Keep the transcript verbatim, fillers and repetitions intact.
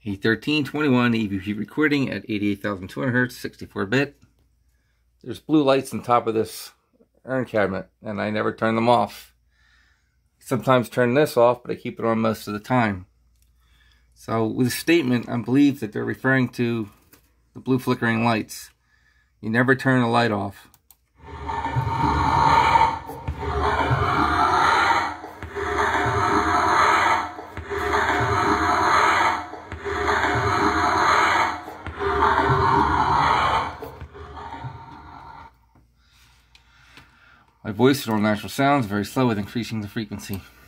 A thirteen twenty-one E V P recording at eighty-eight thousand two hundred hertz, sixty-four bit. There's blue lights on top of this urn cabinet, and I never turn them off. Sometimes turn this off, but I keep it on most of the time. So with the statement, I believe that they're referring to the blue flickering lights. You never turn the light off. My voice is on natural sounds, very slow with increasing the frequency.